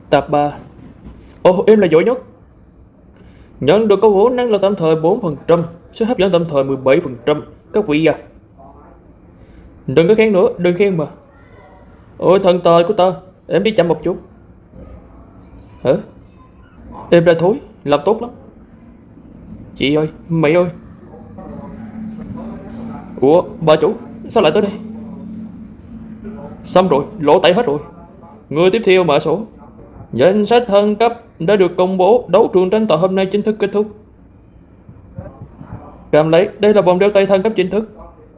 Tập 3. Ồ, em là giỏi nhất. Nhận được câu hữu năng là tạm thời 4%, sức hấp dẫn tạm thời 17%. Các vị à, đừng có khen nữa, đừng khen mà. Ôi thần tài của ta, em đi chậm một chút. Hả? Em ra thối, làm tốt lắm. Chị ơi, mày ơi. Ủa, bà chủ, sao lại tới đây? Xong rồi, lỗ tẩy hết rồi. Người tiếp theo mã số. Danh sách thăng cấp đã được công bố. Đấu trường tranh tài hôm nay chính thức kết thúc. Cầm lấy, đây là vòng đeo tay thăng cấp chính thức.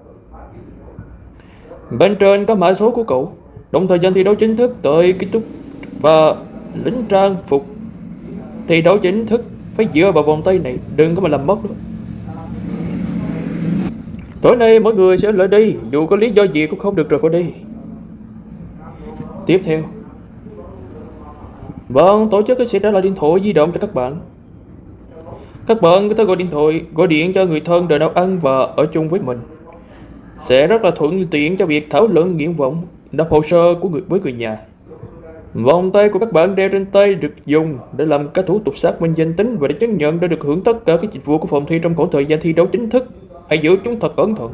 Bên trên có mã số của cậu, đồng thời gian thi đấu chính thức tới kết thúc và lính trang phục. Thi đấu chính thức phải dựa vào vòng tay này, đừng có mà làm mất nữa. Tối nay mọi người sẽ lại đây, dù có lý do gì cũng không được rời khỏi đây. Tiếp theo, vâng, tổ chức sẽ trả lại điện thoại di động cho các bạn. Các bạn có thể gọi điện thoại, gọi điện cho người thân đợi nấu ăn và ở chung với mình. Sẽ rất là thuận tiện cho việc thảo luận nguyện vọng, nộp hồ sơ của với người nhà. Vòng tay của các bạn đeo trên tay được dùng để làm các thủ tục xác minh danh tính và để chứng nhận đã được hưởng tất cả các dịch vụ của phòng thi trong khoảng thời gian thi đấu chính thức. Hãy giữ chúng thật cẩn thận.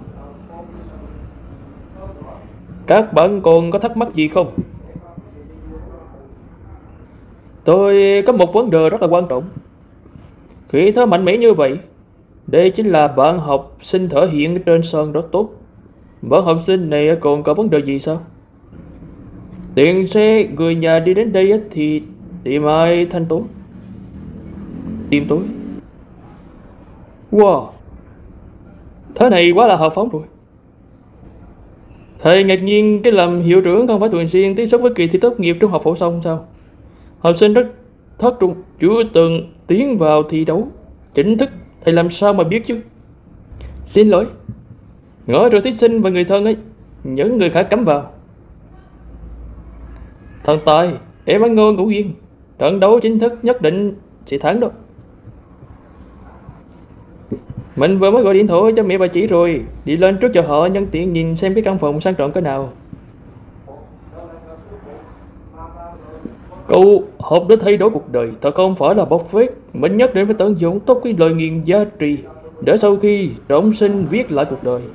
Các bạn còn có thắc mắc gì không? Tôi có một vấn đề rất là quan trọng. Khi thở mạnh mẽ như vậy, đây chính là bạn học sinh thể hiện trên sân rất tốt. Bạn học sinh này còn có vấn đề gì sao? Tiền xe người nhà đi đến đây thì tìm ai thanh toán? Tìm tôi. Wow, thế này quá là hào phóng rồi. Thầy ngạc nhiên cái làm hiệu trưởng không phải thường xuyên tiếp xúc với kỳ thi tốt nghiệp trung học phổ thông sao? Học sinh rất thất trung, chưa từng tiến vào thi đấu chính thức, thầy làm sao mà biết chứ? Xin lỗi. Ngỡ rồi thí sinh và người thân ấy, những người khác cắm vào. Thần tài, em ăn ngon ngủ yên. Trận đấu chính thức nhất định sẽ thắng đâu. Mình vừa mới gọi điện thoại cho mẹ bà chỉ rồi. Đi lên trước cho họ nhân tiện nhìn xem cái căn phòng sang trọng cái nào. Câu học để thay đổi cuộc đời thật không phải là bốc phét. Mình nhất định phải tận dụng tốt cái lời nghiền giá trị để sau khi trọng sinh viết lại cuộc đời.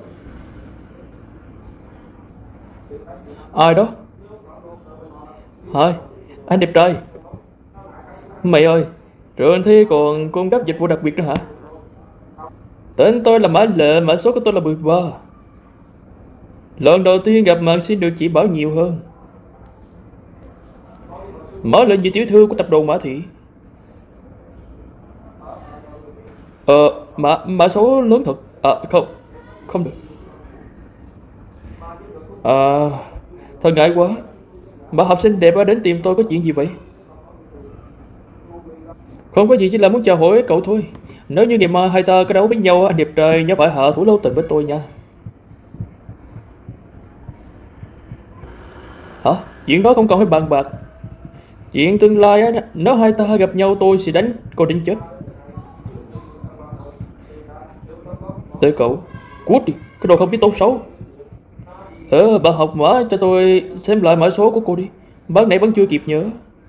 Ai đó? Thôi, anh đẹp trai. Mày ơi, trường thi còn cung cấp dịch vụ đặc biệt nữa hả? Tên tôi là Mã Lệ, mã số của tôi là 13. Lần đầu tiên gặp mặt xin được chỉ bảo nhiều hơn. Mở lệnh gì tiểu thư của tập đoàn Mã Thị. Mã số lớn thật. Không được. Thật ngại quá. Bà học sinh đẹp đến tìm tôi có chuyện gì vậy? Không có gì, chỉ là muốn chào hỏi cậu thôi. Nếu như ngày mai hai ta có đấu với nhau, anh đẹp trai nhớ phải hạ thủ lâu tình với tôi nha. Hả? Chuyện đó không còn phải bàn bạc. Chuyện tương lai á, nếu hai ta gặp nhau tôi sẽ đánh cô đến chết. Tệ cậu, cút đi, cái đồ không biết tốt xấu. Bạn học mã cho tôi xem lại mã số của cô đi. Bác nãy vẫn chưa kịp nhớ.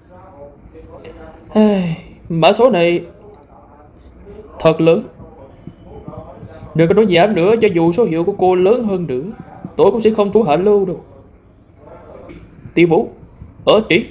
Mã số này thật lớn. Đừng có nói giảm nữa, cho dù số hiệu của cô lớn hơn nữa tôi cũng sẽ không thu hạ lưu đâu. Tiêu Vũ, chị.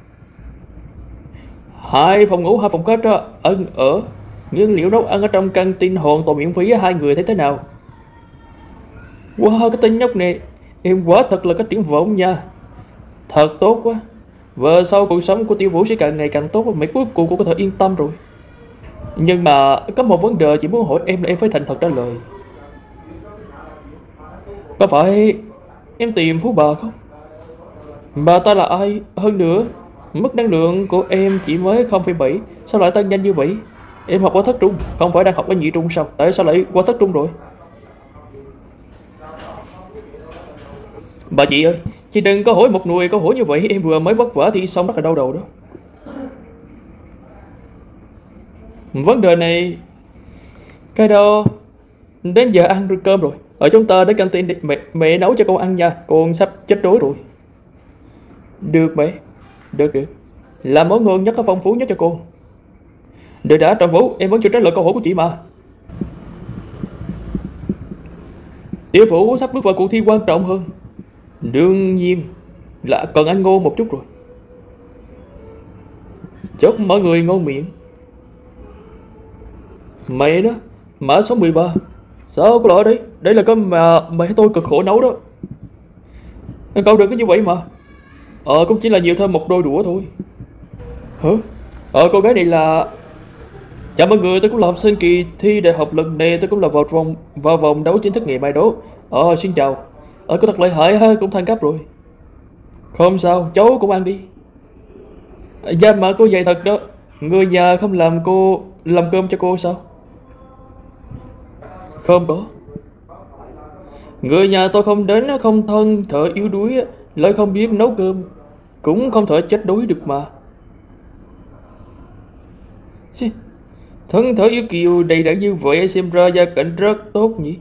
2 phòng ngủ 2 phòng khách ăn ở, nguyên liệu nấu ăn ở trong căng tin hoàn toàn miễn phí. Hai người thấy thế nào? Wow, cái tên nhóc này, em quá thật là có triển vọng nha. Thật tốt quá. Và sau cuộc sống của Tiêu Vũ sẽ càng ngày càng tốt, mày cuối cùng cũng có thể yên tâm rồi. Nhưng mà có một vấn đề chị muốn hỏi em là em phải thành thật trả lời. Có phải em tìm phú bà không? Bà ta là ai? Hơn nữa, mức năng lượng của em chỉ mới 0,7, sao lại tăng nhanh như vậy? Em học ở thất trung, không phải đang học ở nhị trung sao? Tại sao lại qua thất trung rồi? Bà chị ơi, chị đừng có hỏi một nùi câu hỏi như vậy. Em vừa mới vất vả thì xong rất là đau đầu đó. Vấn đề này, cái đó đến giờ ăn cơm rồi. Ở chúng ta đến căng tin mẹ nấu cho con ăn nha. Con sắp chết đói rồi. Được mẹ. Được được, làm món ngon nhất, có phong phú nhất cho cô. Đợi đã, Trần Vũ, em vẫn chưa trả lời câu hỏi của chị mà. Tiểu Vũ sắp bước vào cuộc thi quan trọng hơn, đương nhiên là cần ăn ngô một chút rồi. Chúc mọi người ngon miệng. Mày đó, mã số 13. Sao có loại đấy? Đây là cơm mà mày tôi cực khổ nấu đó. Cậu đừng có như vậy mà. Cũng chỉ là nhiều thêm một đôi đũa thôi. Hả? Cô gái này là... Chào mọi người, tôi cũng là học sinh kỳ thi đại học lần này. Tôi cũng là vào vòng đấu chính thức ngày mai đó. Xin chào. Cô thật lợi hại ha, cũng thăng cấp rồi. Không sao, cháu cũng ăn đi. Dạ mà cô dạy thật đó. Người nhà không làm cơm cho cô sao? Không có. Người nhà tôi không đến, không thân, thở yếu đuối, lại không biết nấu cơm, cũng không thể chết đói được mà. Thân thở yếu kiều đầy đặn như vậy, xem ra gia cảnh rất tốt nhỉ?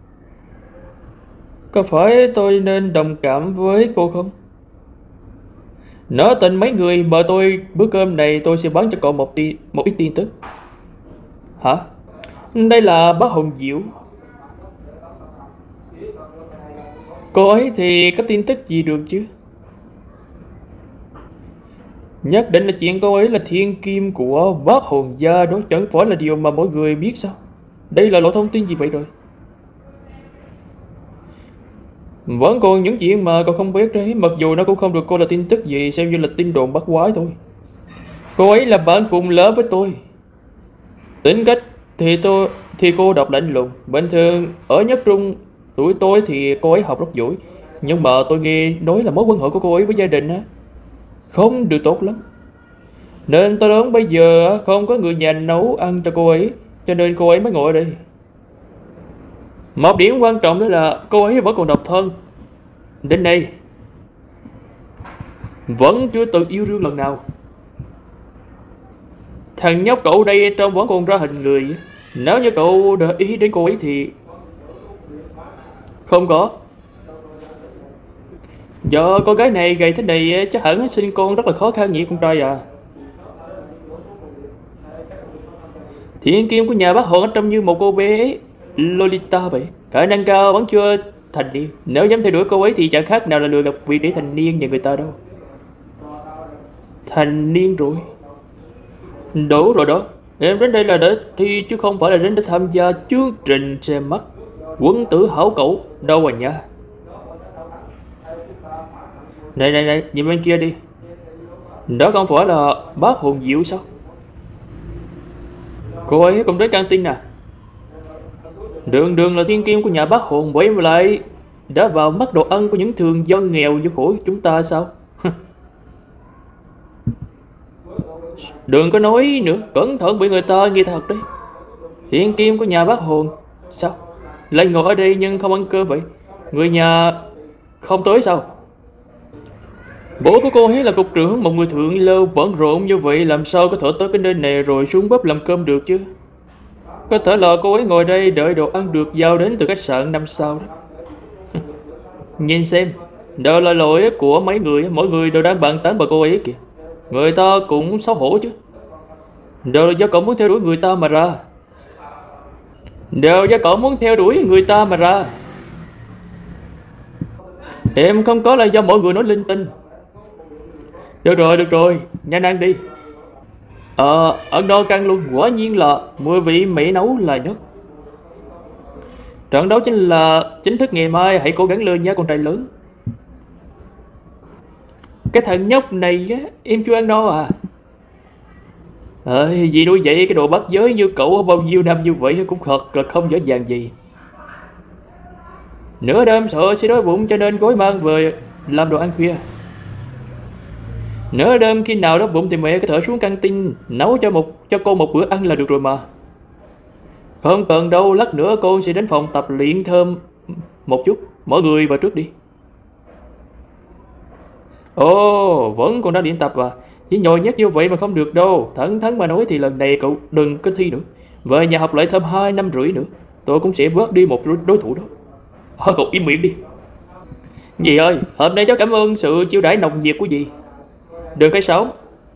Có phải tôi nên đồng cảm với cô không? Nói tình mấy người mời tôi bữa cơm này, tôi sẽ bán cho cậu một ít tin tức. Hả? Đây là bác Hồng Diệu. Cô ấy thì có tin tức gì được chứ? Nhất định là chuyện cô ấy là thiên kim của bác hồn gia đó, chẳng phải là điều mà mỗi người biết sao? Đây là lộ thông tin gì vậy rồi? Vẫn còn những chuyện mà cậu không biết đấy, mặc dù nó cũng không được coi là tin tức gì, xem như là tin đồn bắt quái thôi. Cô ấy là bạn cùng lớp với tôi. Tính cách thì cô đọc lạnh lùng, bình thường ở nhất trung tuổi tôi thì cô ấy học rất giỏi, nhưng mà tôi nghe nói là mối quan hệ của cô ấy với gia đình á không được tốt lắm, nên tôi đoán bây giờ không có người nhà nấu ăn cho cô ấy, cho nên cô ấy mới ngồi ở đây. Một điểm quan trọng nữa là cô ấy vẫn còn độc thân, đến nay vẫn chưa từng yêu đương lần nào. Thằng nhóc cậu đây trông vẫn còn ra hình người. Nếu như cậu để ý đến cô ấy thì... Không có. Giờ con gái này gầy thế này chắc hẳn sinh con rất là khó khăn nhỉ con trai à. Thiên kim của nhà bác Hồn trông như một cô bé Lolita vậy, khả năng cao vẫn chưa thành niên. Nếu dám theo đuổi cô ấy thì chẳng khác nào là lừa gặp vị để thành niên nhà người ta đâu. Thành niên rồi. Đủ rồi đó. Em đến đây là để thi chứ không phải là đến để tham gia chương trình xem mắt. Quân tử hảo cẩu đâu à nha. Này, nhìn bên kia đi. Đó không phải là bác Hồn Diệu sao? Cô ấy cũng đến căng tin à? Đường là thiên kim của nhà bác Hồn, bởi mà lại đã vào mắt đồ ăn của những thường dân nghèo như khổ chúng ta sao? Đừng có nói nữa, cẩn thận bị người ta nghe thật đấy. Thiên kim của nhà bác Hồn sao? Lại ngồi ở đây nhưng không ăn cơm vậy? Người nhà không tới sao? Bố của cô ấy là cục trưởng, một người thượng lưu bận rộn như vậy, làm sao có thể tới cái nơi này rồi xuống bếp làm cơm được chứ? Có thể là cô ấy ngồi đây đợi đồ ăn được giao đến từ khách sạn 5 sao đó. Nhìn xem, đều là lỗi của mấy người, mỗi người đều đang bàn tán bà cô ấy kìa. Người ta cũng xấu hổ chứ. Đều là do cậu muốn theo đuổi người ta mà ra. Đều do cậu muốn theo đuổi người ta mà ra. Em không có là do mọi người nói linh tinh. Được rồi, nhanh ăn đi. Ăn no căng luôn, quả nhiên là mùi vị mẹ nấu là nhất. Trận đấu chính thức ngày mai, hãy cố gắng lên nha con trai lớn. Cái thằng nhóc này á, em chưa ăn no à? Vì nuôi dạy cái đồ bắt giới như cậu bao nhiêu năm như vậy cũng thật là không dễ dàng gì. Nửa đêm sợ sẽ đói bụng cho nên gói mang về làm đồ ăn khuya. Nửa đêm khi nào đói bụng thì mẹ có thể xuống căng tin nấu cho cô một bữa ăn là được rồi mà. Không cần đâu, lát nữa cô sẽ đến phòng tập luyện thơm một chút. Mọi người vào trước đi. Vẫn còn đang luyện tập à? Chỉ nhồi nhét như vậy mà không được đâu. Thẳng mà nói thì lần này cậu đừng có thi nữa. Về nhà học lại thêm 2 năm rưỡi nữa, tôi cũng sẽ bớt đi một đối thủ đó. Cậu im miệng đi. Dì ơi, hôm nay cháu cảm ơn sự chiêu đãi nồng nhiệt của dì. Đường cái 6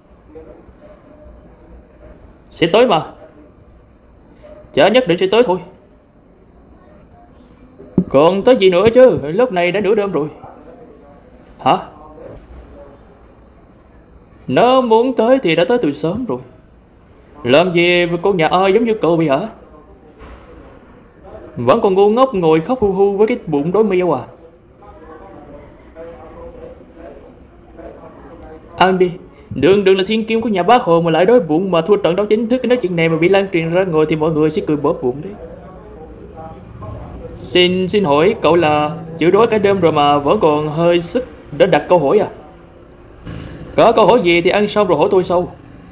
sẽ tới mà. Chả nhất định sẽ tới thôi. Còn tới gì nữa chứ, lúc này đã nửa đêm rồi. Hả? Nó muốn tới thì đã tới từ sớm rồi. Làm gì con nhà ơi giống như cậu vậy hả? Vẫn còn ngu ngốc ngồi khóc hu hu với cái bụng đói meo à? Ăn đi. Đường là thiên kim của nhà bác Hồ mà lại đói bụng mà thua trận đấu chính thức. Nói chuyện này mà bị lan truyền ra ngồi thì mọi người sẽ cười bóp bụng đấy. Xin hỏi cậu là chịu đói cả đêm rồi mà vẫn còn hơi sức để đặt câu hỏi à? Có câu hỏi gì thì ăn xong rồi hỏi tôi sau.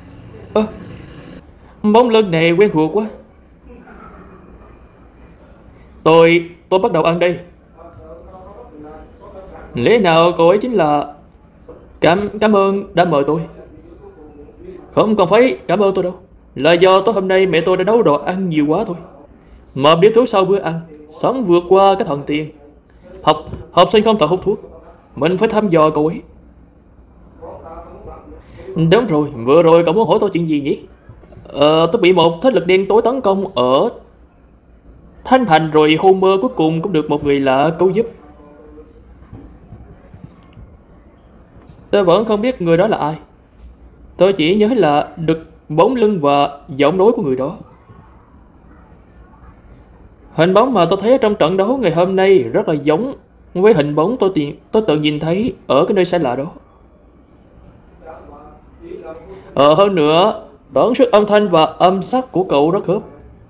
Bóng lưng này quen thuộc quá. Tôi bắt đầu ăn đây. Lẽ nào cậu ấy chính là... Cảm ơn đã mời tôi. Không cần phải cảm ơn tôi đâu. Là do tối hôm nay mẹ tôi đã nấu đồ ăn nhiều quá thôi. Mà biết thuốc sau bữa ăn, sống vượt qua cái thần tiên. Học sinh không thể hút thuốc. Mình phải thăm dò cậu ấy. Đúng rồi, vừa rồi cậu muốn hỏi tôi chuyện gì nhỉ? Tôi bị một thế lực đen tối tấn công ở Thanh Thành rồi hôn mơ cuối cùng cũng được một người lạ cứu giúp. Tôi vẫn không biết người đó là ai. Tôi chỉ nhớ là được bóng lưng và giọng nói của người đó. Hình bóng mà tôi thấy trong trận đấu ngày hôm nay rất là giống với hình bóng tôi tự nhìn thấy ở cái nơi xa lạ đó. Hơn nữa, tần suất âm thanh và âm sắc của cậu rất khớp.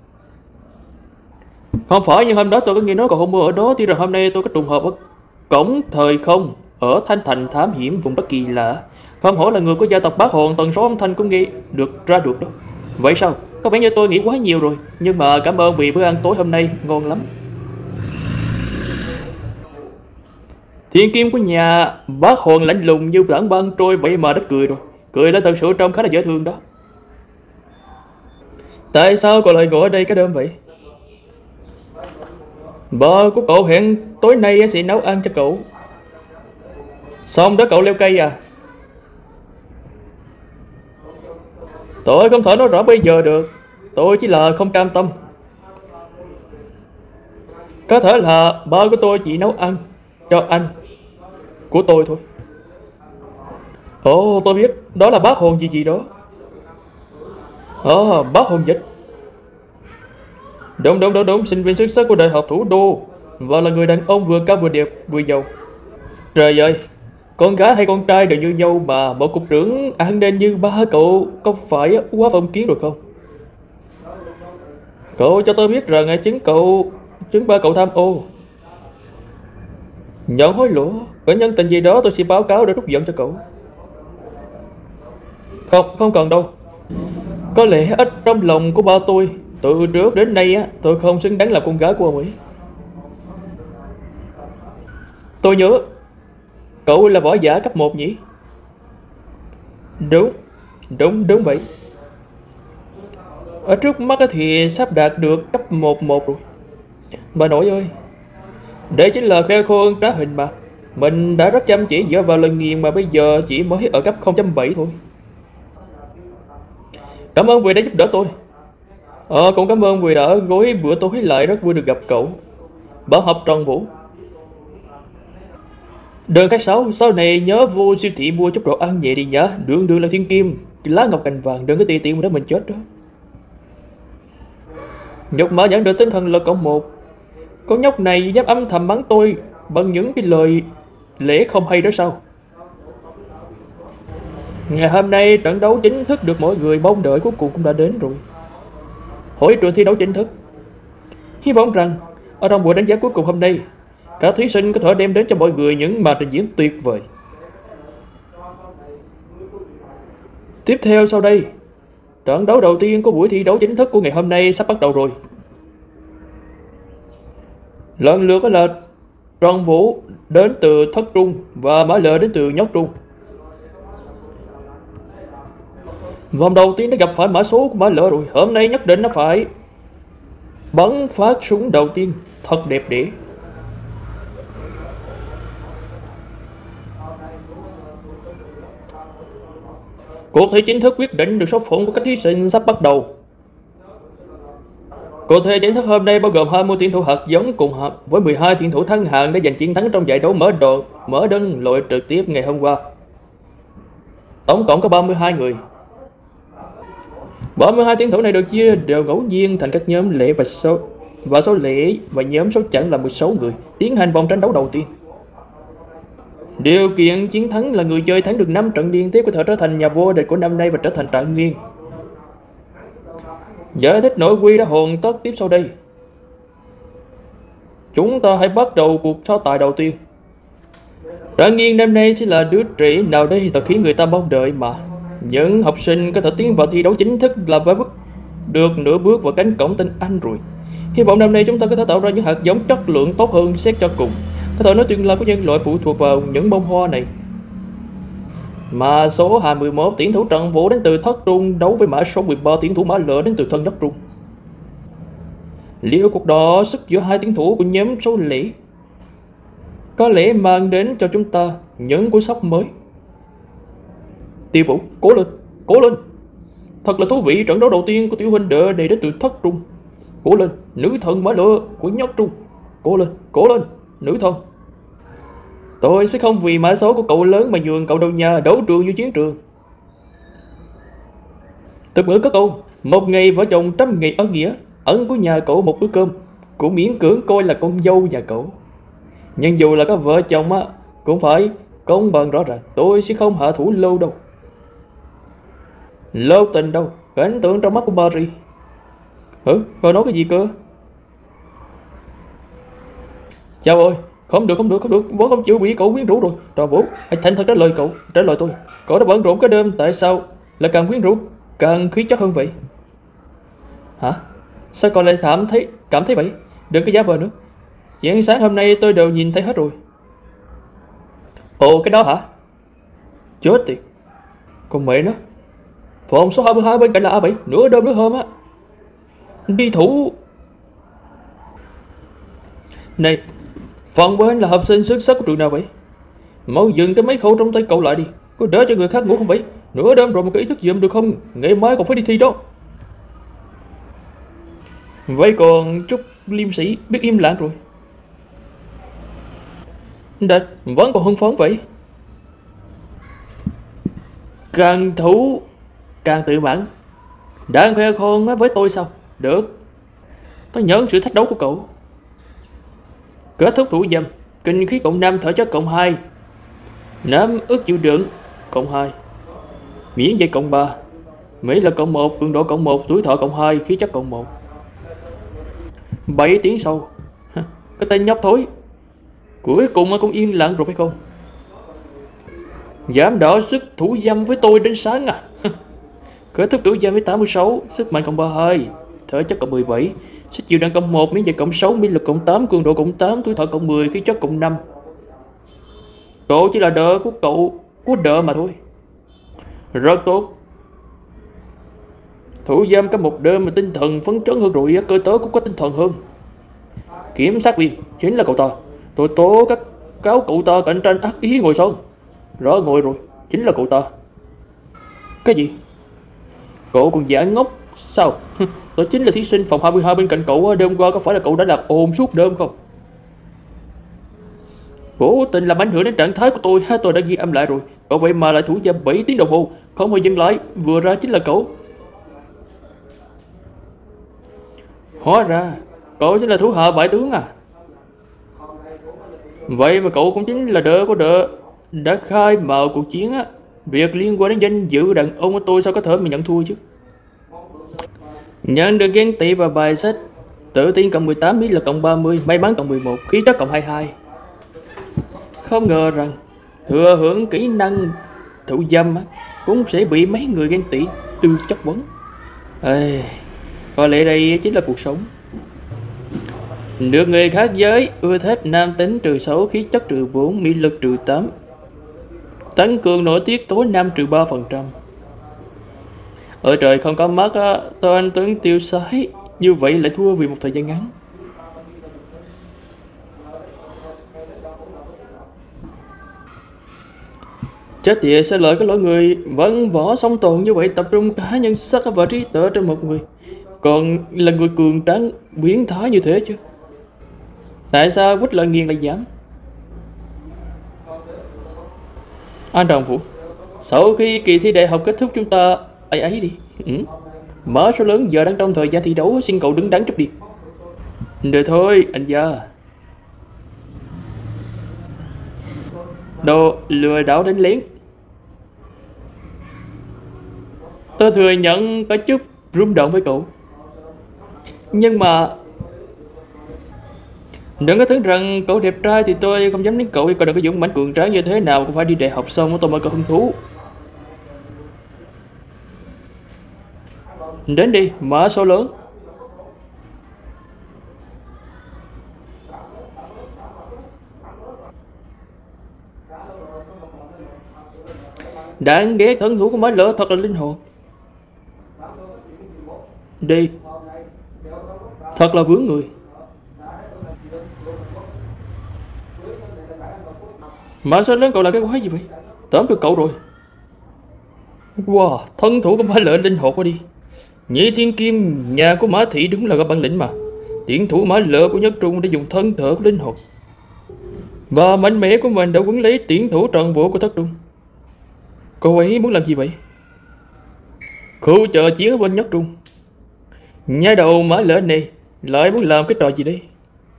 Không phải, nhưng hôm đó tôi có nghe nói cậu hôn mơ ở đó. Thì rồi hôm nay tôi có trùng hợp ở cổng thời không ở Thanh Thành thám hiểm vùng đất kỳ lạ. Không hỏi là người của gia tộc Bác Hồn, tần số âm thanh cũng nghe được ra được đó. Vậy sao? Có vẻ như tôi nghĩ quá nhiều rồi. Nhưng mà cảm ơn vì bữa ăn tối hôm nay ngon lắm. Thiên kim của nhà Bác Hồn lạnh lùng như tảng băng trôi vậy mà đã cười rồi. Cười đã thật sự trông khá là dễ thương đó. Tại sao cậu lại ngồi ở đây cả đêm vậy? Bà của cậu hẹn tối nay sẽ nấu ăn cho cậu. Xong đó cậu leo cây à? Tôi không thể nói rõ bây giờ được. Tôi chỉ là không cam tâm. Có thể là ba của tôi chỉ nấu ăn cho anh của tôi thôi. Ồ, tôi biết. Đó là bác hồn gì đó. Bác hồn dịch. Đúng. Sinh viên xuất sắc của Đại học Thủ đô. Và là người đàn ông vừa cao vừa đẹp vừa giàu. Trời ơi, con gái hay con trai đều như nhau mà. Một cục trưởng an ninh như ba cậu có phải quá phong kiến rồi không? Cậu cho tôi biết rằng chứng ba cậu tham ô, nhận hối lộ, có nhân tình gì đó tôi sẽ báo cáo để rút giận cho cậu. Không cần đâu. Có lẽ ít trong lòng của ba tôi, từ trước đến nay tôi không xứng đáng làm con gái của ông ấy. Tôi nhớ cậu là võ giả cấp 1 nhỉ? Đúng vậy. Ở trước mắt thì sắp đạt được cấp 1 rồi. Bà nội ơi, đây chính là khe khô trá hình mà. Mình đã rất chăm chỉ dựa vào lần nghiền mà bây giờ chỉ mới ở cấp 0.7 thôi. Cảm ơn vì đã giúp đỡ tôi. Cũng cảm ơn vì đã gối bữa tối lại, rất vui được gặp cậu. Bảo học Trần Vũ. Đường cái 6, sau này nhớ vô siêu thị mua chút đồ ăn nhẹ đi nhá. Đường là thiên kim, lá ngọc cành vàng, đừng có tùy tiện mà đó mình chết đó. Nhục mã nhận được tinh thần lực cộng 1. Con nhóc này dám âm thầm mắng tôi bằng những cái lời lẽ không hay đó sao? Ngày hôm nay trận đấu chính thức được mọi người mong đợi cuối cùng cũng đã đến rồi. Hội trường thi đấu chính thức. Hy vọng rằng ở trong buổi đánh giá cuối cùng hôm nay, các thí sinh có thể đem đến cho mọi người những màn trình diễn tuyệt vời. Tiếp theo sau đây, trận đấu đầu tiên của buổi thi đấu chính thức của ngày hôm nay sắp bắt đầu rồi. Lần lượt là Trần Vũ đến từ Thất Trung và Mã Lợi đến từ Nhóc Trung. Vòng đầu tiên đã gặp phải mã số của Mã Lợi rồi. Hôm nay nhất định nó phải bắn phát súng đầu tiên thật đẹp đẽ. Cuộc thi chính thức quyết định được số phận của các thí sinh sắp bắt đầu. Cuộc thi chính thức hôm nay bao gồm 20 tuyển thủ hạt giống cùng hợp với 12 tuyển thủ thắng hạng để giành chiến thắng trong giải đấu mở đơn loại trực tiếp ngày hôm qua. Tổng cộng có 32 người. 32 tuyển thủ này được chia đều ngẫu nhiên thành các nhóm lẻ và số lẻ và nhóm số chẵn là 16 người tiến hành vòng tranh đấu đầu tiên. Điều kiện chiến thắng là người chơi thắng được 5 trận liên tiếp có thể trở thành nhà vô địch của năm nay và trở thành trạng nguyên. Giải thích nội quy đã hoàn tất tiếp sau đây. Chúng ta hãy bắt đầu cuộc so tài đầu tiên. Trạng nguyên năm nay sẽ là đứa trẻ nào đây thật khiến người ta mong đợi mà. Những học sinh có thể tiến vào thi đấu chính thức là phải được nửa bước vào cánh cổng tên Anh rồi. Hy vọng năm nay chúng ta có thể tạo ra những hạt giống chất lượng tốt hơn xét cho cùng. Có thể nói tương lai của nhân loại phụ thuộc vào những bông hoa này. Mã số 21 tuyển thủ Trần Vũ đến từ Thất Trung đấu với mã số 13 tuyển thủ Mã Lỡ đến từ Thân Nhất Trung. Liệu cuộc đọ sức giữa hai tuyển thủ của nhóm số lẻ có lẽ mang đến cho chúng ta những cú sốc mới. Tiêu Vũ, cố lên, cố lên. Thật là thú vị, trận đấu đầu tiên của tiểu huynh đệ này đến từ Thất Trung. Cố lên, nữ thần Mã Lỡ của Nhất Trung. Cố lên, nữ thần. Tôi sẽ không vì mã số của cậu lớn mà nhường cậu đâu nha, đấu trường như chiến trường. Tục ngữ có câu, một ngày vợ chồng trăm ngày ân nghĩa, ân của nhà cậu một bữa cơm, cũng miễn cưỡng coi là con dâu nhà cậu. Nhưng dù là các vợ chồng á, cũng phải công bằng rõ ràng, tôi sẽ không hạ thủ lâu đâu. Lâu tình đâu, cảnh tượng trong mắt của Marie. Cô nói cái gì cơ? Chào ơi, không được, vẫn không chịu bị cậu quyến rũ rồi. Trò Vũ, hãy thành thật trả lời tôi. Cậu đã bận rộn cái đêm, tại sao lại càng quyến rũ, càng khí chất hơn vậy? Hả? Sao cậu lại cảm thấy vậy? Đừng có giả vờ nữa. Chuyện sáng hôm nay tôi đều nhìn thấy hết rồi. Ồ, cái đó hả? Chết tiệt. Còn mẹ nó. Phòng số 22 bên cạnh là A7, nửa đêm nửa hôm á. Đi thủ. Này, phòng bên là học sinh xuất sắc của trường nào vậy? Mau dừng cái máy khẩu trong tay cậu lại đi. Có đỡ cho người khác ngủ không vậy? Nửa đêm rồi mà có ý thức giùm được không? Ngày mai còn phải đi thi đó. Vậy còn chút liêm sĩ biết im lặng rồi. Địch vẫn còn hưng phấn vậy. Càng thủ càng tự mãn. Đang khoe khoang với tôi sao? Được, tôi nhận sự thách đấu của cậu. Kết thúc thủ dâm, kinh khí cộng 5, thể chất cộng 2, nám ức chịu đựng cộng 2, miễn dịch cộng 3, mỹ lực cộng 1, cường độ cộng 1, tuổi thọ cộng 2, khí chất cộng 1. 7 tiếng sau, cái tên nhóc thối cuối cùng cũng yên lặng rồi phải không? Dám đỏ sức thủ dâm với tôi đến sáng à? Kết thúc thủ dâm với 86, sức mạnh cộng 32, thể chất cộng 17, sức chịu đựng cộng 1, miễn dịch cộng 6, mỹ lực cộng 8, cường độ cộng 8, tuổi thọ cộng 10, khí chất cộng 5. Cậu chỉ là đỡ của cậu, của đỡ mà thôi. Rất tốt. Thủ dâm có một đêm mà tinh thần phấn chấn hơn rồi, cơ tớ cũng có tinh thần hơn. Kiểm sát viên chính là cậu ta. Tôi tố các cáo cậu ta cạnh tranh ác ý ngồi son. Rõ ngồi rồi, chính là cậu ta. Cái gì? Cậu còn giả ngốc sao? Tôi chính là thí sinh phòng 22 bên cạnh cậu. Đêm qua có phải là cậu đã làm ồn suốt đêm không? Cố tình làm ảnh hưởng đến trạng thái của tôi. Tôi đã ghi âm lại rồi. Cậu vậy mà lại thủ dâm 7 tiếng đồng hồ, không hề dừng lại. Vừa ra chính là cậu. Hóa ra cậu chính là thủ hạ bại tướng à? Vậy mà cậu cũng chính là đỡ của đỡ đã khai mào cuộc chiến á. Việc liên quan đến danh dự đàn ông của tôi sao có thể mà nhận thua chứ? Nhận được ghen tị và bài sách. Tự tin cộng 18, mỹ lực cộng 30, may mắn cộng 11, khí chất cộng 22. Không ngờ rằng thừa hưởng kỹ năng thủ dâm cũng sẽ bị mấy người ghen tị tư chất vấn. Có lẽ đây chính là cuộc sống. Được người khác giới ưa thích nam tính trừ 6, khí chất trừ 4, mỹ lực trừ 8, tăng cường nội tiết tố nam trừ 3%. Ở trời không có mắt á, tôi anh Tuấn tiêu sái như vậy lại thua vì một thời gian ngắn. Chết tiệt, sao lại có loại người vẫn võ song tồn như vậy, tập trung cả nhân sắc và trí tuệ trên một người, còn là người cường tráng biến thái như thế chứ? Tại sao Quýt Lợi Nghiền lại giảm? An Đồng Vũ, sau khi kỳ thi đại học kết thúc chúng ta ấy ấy đi. Mở số lớn giờ đang trong thời gian thi đấu, xin cậu đứng đắn chút đi. Được thôi, anh gia. Đồ lừa đảo đánh lén. Tôi thừa nhận có chút rung động với cậu, nhưng mà đừng có tưởng rằng cậu đẹp trai thì tôi không dám đánh cậu. Cậu đừng có dũng mãnh cường tráng như thế nào cũng phải đi đại học xong tôi mới có hứng thú. Đến đi, mã số lớn. Đáng ghét, thân thủ của mã lỡ thật là linh hoạt. Đi, thật là vướng người. Mã số lớn cậu là cái quái gì vậy? Tóm được cậu rồi. Wow, thân thủ của mã lỡ linh hoạt quá đi. Nhĩ Thiên Kim nhà của Mã Thị đúng là có bản lĩnh mà. Tiễn thủ mã lỡ của Nhất Trung đã dùng thân thể của linh hoạt và mạnh mẽ của mình đã quấn lấy tiễn thủ trọn bộ của Thất Trung. Cô ấy muốn làm gì vậy? Khu chờ chiến ở bên Nhất Trung. Nhà đầu mã lỡ này lại muốn làm cái trò gì đây?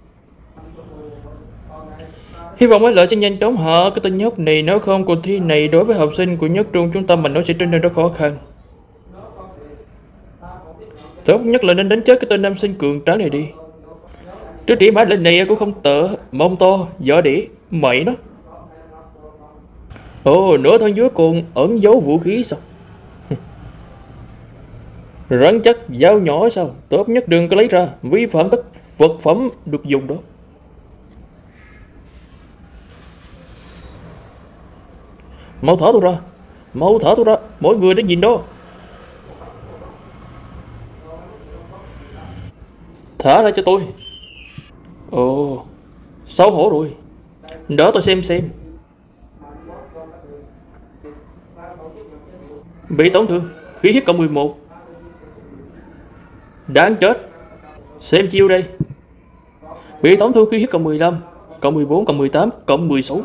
Hy vọng mã lỡ sẽ nhanh chóng hạ cái tên nhóc này, nếu không cuộc thi này đối với học sinh của Nhất Trung chúng ta mình nó sẽ trở nên rất khó khăn. Tốt nhất là nên đánh chết cái tên nam sinh cường tráng này đi. Trước điểm mã lệnh này cũng không tệ, mông to, võ đĩ, mày nó. Ồ, nửa thân dưới còn ẩn giấu vũ khí sao? Rắn chắc dao nhỏ sao? Tốt nhất đừng có lấy ra, vi phạm các vật phẩm được dùng đó. Mau thở tôi ra, mau thở tôi ra, mọi người đã nhìn đó. Thả ra cho tôi. Ồ, xấu hổ rồi. Đỡ tôi xem. Bị tổn thương, khí huyết cộng 11. Đáng chết. Xem chiêu đây. Bị tổn thương khí huyết cộng 15, cộng 14, cộng 18, cộng 16.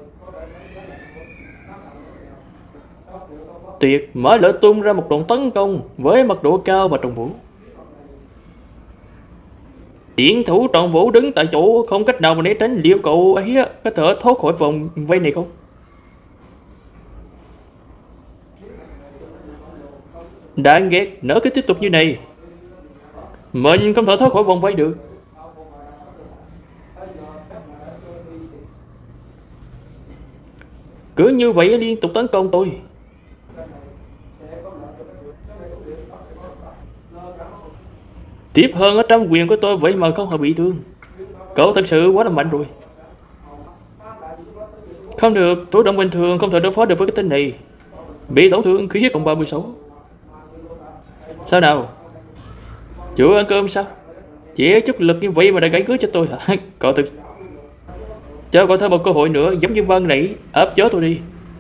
Tuyệt, Mã Lỡ tung ra một đòn tấn công với mật độ cao và trọng vũ. Tiễn thủ Trọn Vũ đứng tại chỗ không cách nào mà né tránh. Liệu cậu ấy có thể thoát khỏi vòng vây này không? Đáng ghét, nếu cứ tiếp tục như này mình không thể thoát khỏi vòng vây được. Cứ như vậy liên tục tấn công tôi. Tiếp hơn ở trong quyền của tôi vậy mà không hề bị thương. Cậu thật sự quá là mạnh rồi. Không được, thủ động bình thường không thể đối phó được với cái tên này. Bị tổn thương khí huyết cộng 36. Sao nào? Chưa ăn cơm sao? Chỉ chút lực như vậy mà đã gãy cước cho tôi hả? Cậu thực cho cậu thêm một cơ hội nữa, giống như ban nãy áp chế tôi đi.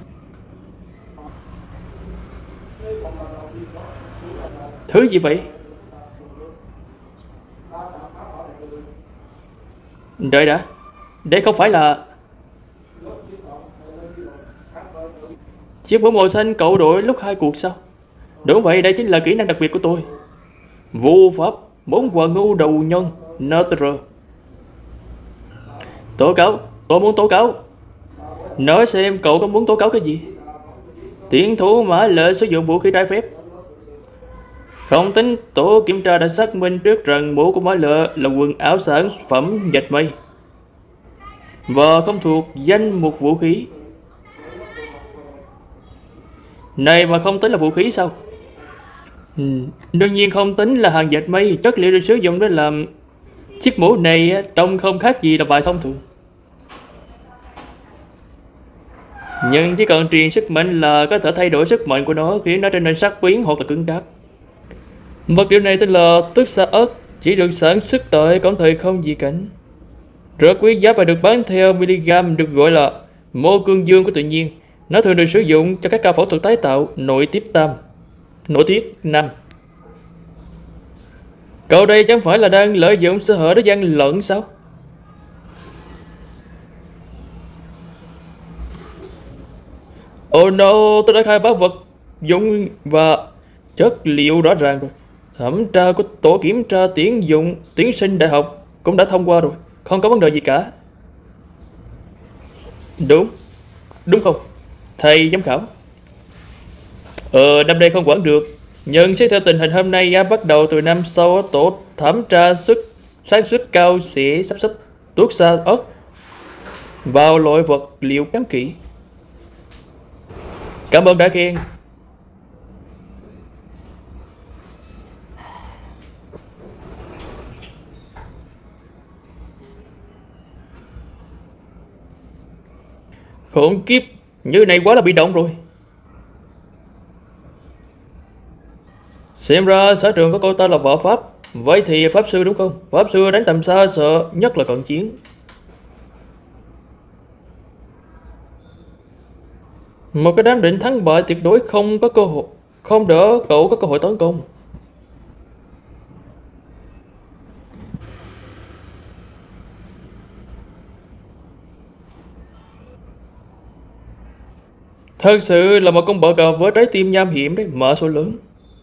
Thứ gì vậy? Đợi đã, đây không phải là chiếc mũ màu xanh cậu đổi lúc 2 cuộc sao? Đúng vậy, đây chính là kỹ năng đặc biệt của tôi. Vô pháp, bốn quả ngu đầu nhân, NTR. Tố cáo, tôi muốn tố cáo. Nói xem cậu có muốn tố cáo cái gì? Tiễn thủ Mã Lệ sử dụng vũ khí trái phép. Không tính tổ kiểm tra đã xác minh trước rằng mũ của Mã Lệ là quần áo sản phẩm dệt mây và không thuộc danh mục vũ khí. Này mà không tính là vũ khí sao? Đương nhiên không tính là hàng dệt mây. Chất liệu được sử dụng để làm chiếc mũ này trông không khác gì là vải thông thường, nhưng chỉ cần truyền sức mạnh là có thể thay đổi sức mạnh của nó, khiến nó trở nên sắc bén hoặc là cứng cáp. Vật liệu này tên là tước xa ớt, chỉ được sản xuất tại cổng thời không dị cảnh, rất quý giá và được bán theo miligam, được gọi là mô cương dương của tự nhiên. Nó thường được sử dụng cho các ca phẫu thuật tái tạo nội tiết nam. Cậu đây chẳng phải là đang lợi dụng sơ hở để gian lận sao? Oh no, tôi đã khai báo vật dụng và chất liệu rõ ràng rồi. Thẩm tra của tổ kiểm tra tuyển sinh đại học cũng đã thông qua rồi, không có vấn đề gì cả. Đúng không, thầy giám khảo? Năm nay không quản được, nhưng xét theo tình hình hôm nay bắt đầu từ năm sau tổ thẩm tra xác suất cao sẽ sắp xếp tuốt xa ớt vào loại vật liệu khám kỹ. Cảm ơn đã khen. Khốn kiếp, như này quá là bị động rồi. Xem ra sở trường của cô ta là võ pháp. Vậy thì pháp sư đúng không? Pháp sư đánh tầm xa sợ nhất là cận chiến. Một cái đám định thắng bại tuyệt đối không có cơ hội, không đỡ cậu có cơ hội tấn công. Thật sự là một con bọ cạp với trái tim nham hiểm đấy, mã số lớn.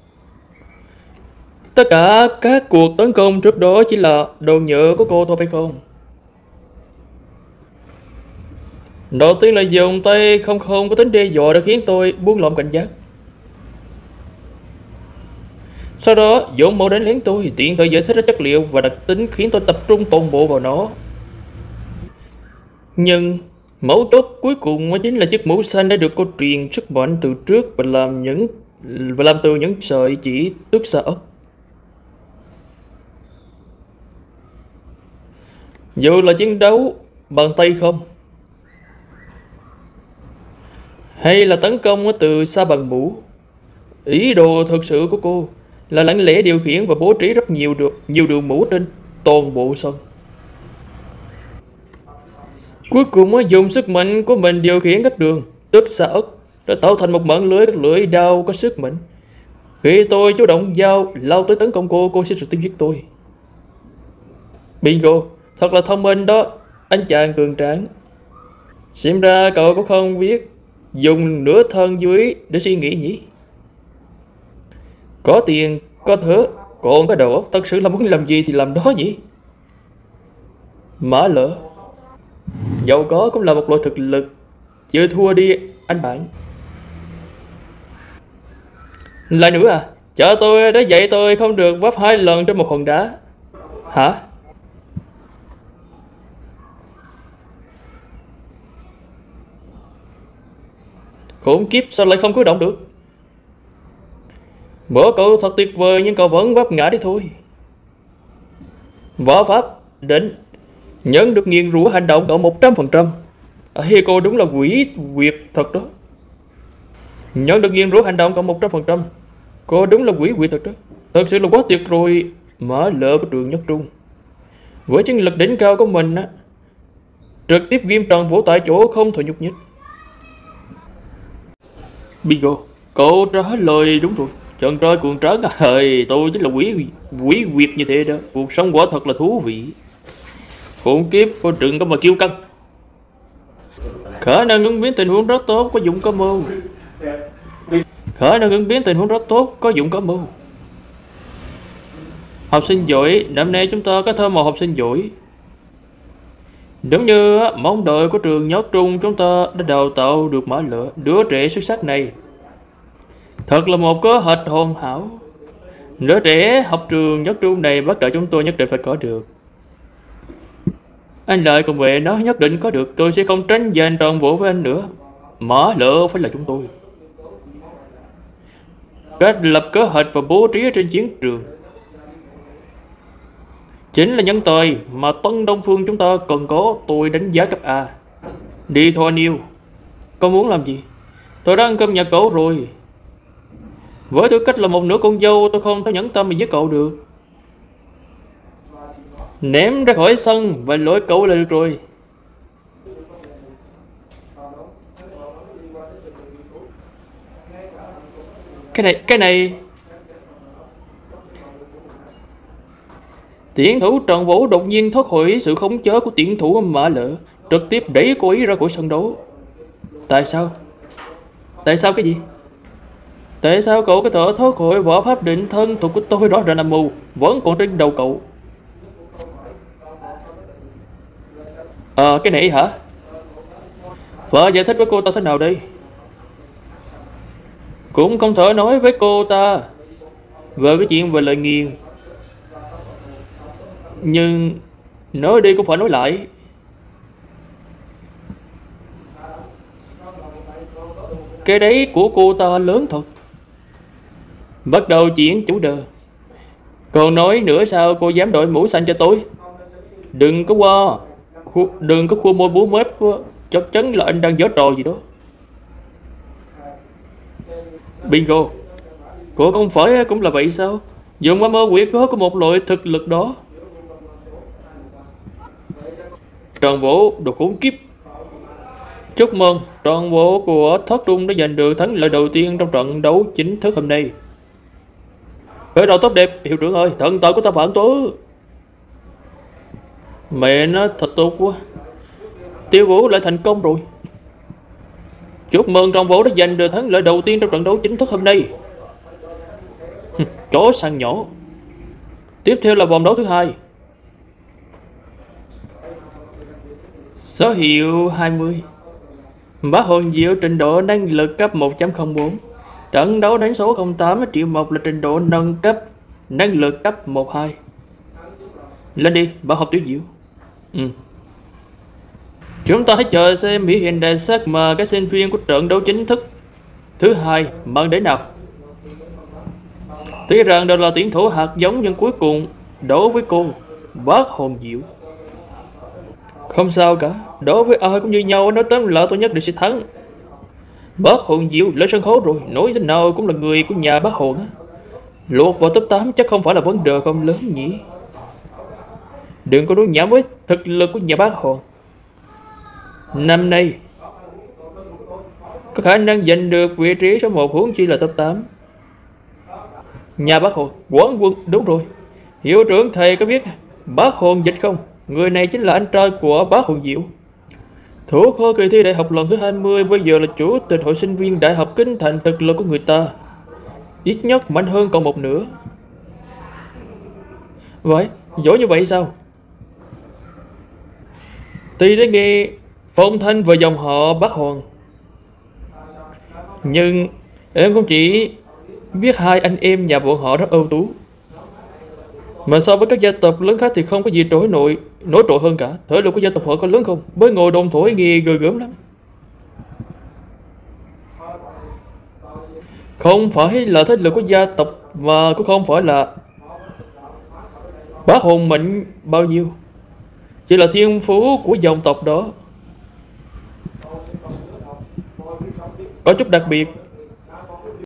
Tất cả các cuộc tấn công trước đó chỉ là đồ nhựa của cô thôi phải không? Đầu tiên là dùng tay không có tính đe dọa đã khiến tôi buông lỏng cảnh giác. Sau đó dũng mẫu đánh lén tôi, tiện thời giải thích ra chất liệu và đặc tính khiến tôi tập trung toàn bộ vào nó. Nhưng mấu chốt cuối cùng chính là chiếc mũ xanh đã được cô truyền sức mạnh từ trước và làm từ những sợi chỉ tước xa ớt. Dù là chiến đấu bằng tay không hay là tấn công từ xa bằng mũ, ý đồ thực sự của cô là lặng lẽ điều khiển và bố trí rất nhiều đường mũ trên toàn bộ sân. Cuối cùng dùng sức mạnh của mình điều khiển các đường tước xa ớt đã tạo thành một mạng lưới các lưỡi đao có sức mạnh. Khi tôi chủ động dao lao tới tấn công cô sẽ trực tiếp giết tôi. Bingo, thật là thông minh đó, anh chàng cường tráng. Xem ra cậu cũng không biết dùng nửa thân dưới để suy nghĩ nhỉ? Có tiền, có thứ, còn có đầu óc, thật sự là muốn làm gì thì làm đó nhỉ? Mã lỡ, giàu có cũng là một loại thực lực. Chịu thua đi anh bạn. Lại nữa à? Chờ tôi đã dạy tôi không được vấp 2 lần trên một hòn đá. Hả? Khủng khiếp, sao lại không cử động được? Bố cậu thật tuyệt vời nhưng cậu vẫn vấp ngã đi thôi. Võ pháp đến nhận được nghiền rủa hành động cậu 100%. Hey, cô đúng là quỷ quyệt thật đó. Nhận được nghiền rủa hành động cậu 100%. Cô đúng là quỷ quyệt thật đó. Thật sự là quá tuyệt rồi. Mở lỡ của trường nhất trung. Với chiến lực đỉnh cao của mình á, trực tiếp ghim tròn vỗ tại chỗ không thể nhúc nhích. Bingo, cậu trả lời đúng rồi. Chân trai cuồng tráng à, tôi chính là quỷ quyệt như thế đó. Cuộc sống quả thật là thú vị. Khủng kiếp, cô đừng có mà kiêu căng. Khả năng ứng biến tình huống rất tốt, có dụng có mưu. Khả năng ứng biến tình huống rất tốt, có dụng có mưu. Học sinh giỏi, năm nay chúng ta có thêm một học sinh giỏi. Đúng như mong đợi của trường nhất trung, chúng ta đã đào tạo được Mã Lỡ, đứa trẻ xuất sắc này. Thật là một kế hoạch hoàn hảo. Đứa trẻ học trường nhất trung này bắt đầu chúng tôi nhất định phải có được. Anh lại cùng về nó nhất định có được. Tôi sẽ không tránh giành toàn bộ với anh nữa. Mã Lỡ phải là chúng tôi. Cách lập kế hoạch và bố trí trên chiến trường chính là nhân tài mà Tân Đông Phương chúng ta cần có. Tôi đánh giá cấp A. Đi thôi anh yêu. Con muốn làm gì? Tôi đã ăn cơm nhà cậu rồi. Với tư cách là một nửa con dâu, tôi không thể nhẫn tâm mà giết cậu được. Ném ra khỏi sân và lỗi cậu là được rồi. Cái này. Tiễn thủ Trần Vũ đột nhiên thoát khỏi sự khống chế của tiễn thủ Mã Lỡ, trực tiếp đẩy cô ấy ra khỏi sân đấu. Tại sao? Tại sao cái gì? Tại sao cậu có thể thoát khỏi võ pháp định thân thuộc của tôi đó ra Nam Mưu vẫn còn trên đầu cậu? Cái này hả? Phải giải thích với cô ta thế nào đây? Cũng không thể nói với cô ta về cái chuyện về lời nguyền, nhưng nói đi cũng phải nói lại. Cái đấy của cô ta lớn thật. Bắt đầu chuyện chủ đề. Còn nói nữa sao cô dám đội mũ xanh cho tôi? Đừng có đừng có khua môi búa mép, chắc chắn là anh đang giở trò gì đó. Bingo. Cô không phải cũng là vậy sao? Dùng ma mơ quyệt có một loại thực lực đó. Trần Vũ đồ khốn kiếp. Chúc mừng, Trần Vũ của Thất Trung đã giành được thắng lợi đầu tiên trong trận đấu chính thức hôm nay. Khởi đầu tốt đẹp, hiệu trưởng ơi, thần tội của ta phản tố. Mẹ nó thật tốt quá. Tiêu Vũ lại thành công rồi. Chúc mừng Trần Vũ đã giành được thắng lợi đầu tiên trong trận đấu chính thức hôm nay. Chó săn nhỏ. Tiếp theo là vòng đấu thứ hai. Số hiệu 20. Bác Hồn Diệu trình độ năng lực cấp 1.04. Trận đấu đánh số 08 triệu 1 là trình độ nâng cấp năng lực cấp 12. Lên đi, bác học Tiểu Diệu. Chúng ta hãy chờ xem biểu hiện đặc sắc mà các sinh viên của trận đấu chính thức thứ hai mang đến nào. Tuy rằng đều là tuyển thủ hạt giống, nhưng cuối cùng đối với cô, bác Hồn Diệu, không sao cả. Đối với ai cũng như nhau, nói tóm lại tôi nhất định sẽ thắng. Bác Hồn Diệu lên sân khấu rồi, nói thế nào cũng là người của nhà bác Hồn á. Lột vào top 8 chắc không phải là vấn đề không lớn nhỉ. Đừng có nói nhảm với thực lực của nhà bác Hồn. Năm nay có khả năng giành được vị trí số 1 huống chi là top 8. Nhà bác Hồn quán quân, đúng rồi. Hiệu trưởng thầy có biết bác Hồn Dịch không? Người này chính là anh trai của bác Hồn Diệu, thủ khoa kỳ thi đại học lần thứ 20, bây giờ là chủ tịch hội sinh viên đại học Kinh Thành. Thực lực của người ta ít nhất mạnh hơn còn một nửa. Vậy, giỏi như vậy sao? Tuy đã nghe phong thanh về dòng họ bác Hồn, nhưng em cũng chỉ biết hai anh em nhà bọn họ rất ưu tú. Mà so với các gia tộc lớn khác thì không có gì nổi trội hơn cả. Thể lực của gia tộc họ có lớn không? Với ngồi đồn thổi nghe ghê gớm lắm. Không phải là thế lực của gia tộc, mà cũng không phải là bác Hồn mạnh bao nhiêu, chỉ là thiên phú của dòng tộc đó có chút đặc biệt.